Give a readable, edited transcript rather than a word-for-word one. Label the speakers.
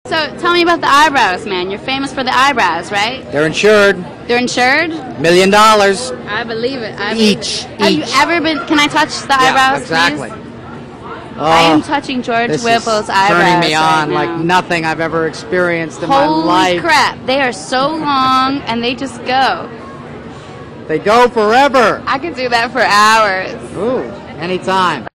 Speaker 1: So tell me about the eyebrows, man. You're famous for the eyebrows, right?
Speaker 2: They're insured.
Speaker 1: They're insured?
Speaker 2: $1 million.
Speaker 1: I believe it.
Speaker 2: Each.
Speaker 1: Have you ever been? Can I touch the eyebrows,
Speaker 2: exactly.
Speaker 1: please? I am touching George Whipple's eyebrows.
Speaker 2: Turning me on
Speaker 1: right
Speaker 2: like nothing I've ever experienced in my life.
Speaker 1: Holy crap! They are so long, and they just go.
Speaker 2: They go forever.
Speaker 1: I could do that for hours.
Speaker 2: Ooh, anytime.